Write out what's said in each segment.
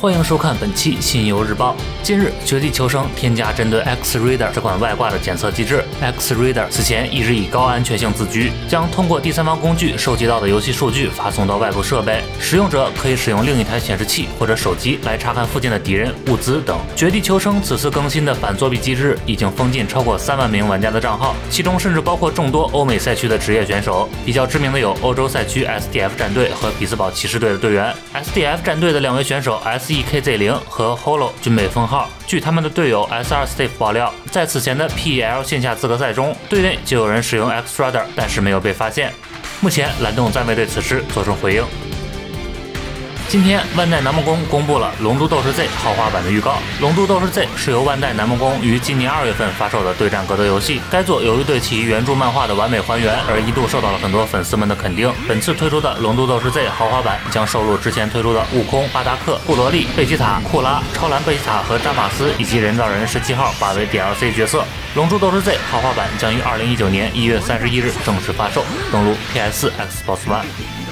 欢迎收看本期新游日报。近日，《绝地求生》添加针对 X Reader 这款外挂的检测机制。X Reader 此前一直以高安全性自居，将通过第三方工具收集到的游戏数据发送到外部设备，使用者可以使用另一台显示器或者手机来查看附近的敌人、物资等。《绝地求生》此次更新的反作弊机制已经封禁超过3万名玩家的账号，其中甚至包括众多欧美赛区的职业选手。比较知名的有欧洲赛区 SDF 战队和匹兹堡骑士队的队员。SDF 战队的2位选手 SEKZ0 和 Holo 均被封号。据他们的队友 S2 Steve 爆料，在此前的 PEL 线下资格赛中，队内就有人使用 X Reader， 但是没有被发现。目前蓝洞暂未对此事做出回应。今天，万代南梦宫公布了《龙珠斗士 Z》豪华版的预告。《龙珠斗士 Z》是由万代南梦宫于今年2月份发售的对战格斗游戏。该作由于对其原著漫画的完美还原，而一度受到了很多粉丝们的肯定。本次推出的《龙珠斗士 Z》豪华版将收录之前推出的悟空、巴达克、布罗利、贝吉塔、库拉、超蓝贝吉塔和扎马斯以及人造人17号8位 DLC 角色。《龙珠斗士 Z》豪华版将于2019年1月31日正式发售，登陆 PS、Xbox One。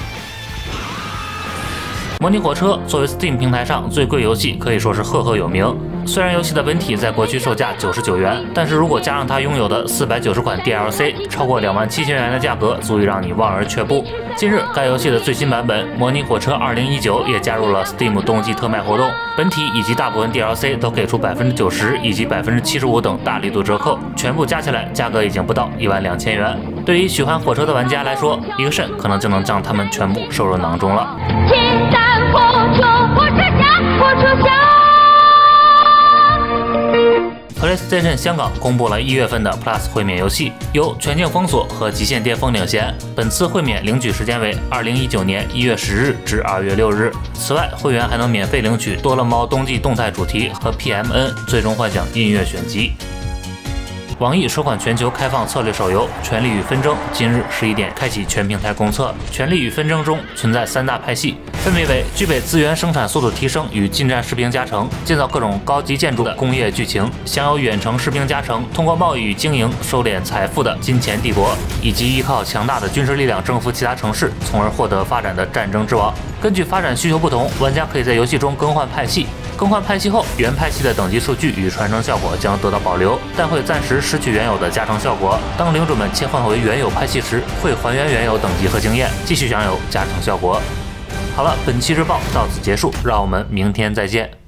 模拟火车作为 Steam 平台上最贵游戏，可以说是赫赫有名。虽然游戏的本体在国区售价99元，但是如果加上它拥有的490款 DLC， 超过27000元的价格足以让你望而却步。近日，该游戏的最新版本《模拟火车2019》也加入了 Steam 冬季特卖活动，本体以及大部分 DLC 都给出90%以及75%等大力度折扣，全部加起来价格已经不到12000元。对于喜欢火车的玩家来说，一个肾可能就能将他们全部收入囊中了。PlayStation 香港公布了1月份的 Plus 会免游戏，由全境封锁和极限巅峰领衔。本次会免领取时间为2019年1月10日至2月6日。此外，会员还能免费领取多了猫冬季动态主题和 PMN 最终幻想音乐选集。网易首款全球开放策略手游《权力与纷争》今日11点开启全平台公测。《权力与纷争》中存在3大派系，分别为具备资源生产速度提升与近战士兵加成，建造各种高级建筑的工业剧情，享有远程士兵加成，通过贸易与经营收敛财富的金钱帝国，以及依靠强大的军事力量征服其他城市，从而获得发展的战争之王。根据发展需求不同，玩家可以在游戏中更换派系。更换派系后，原派系的等级数据与传承效果将得到保留，但会暂时失去原有的加成效果。当领主们切换回原有派系时，会还原原有等级和经验，继续享有加成效果。好了，本期日报到此结束，让我们明天再见。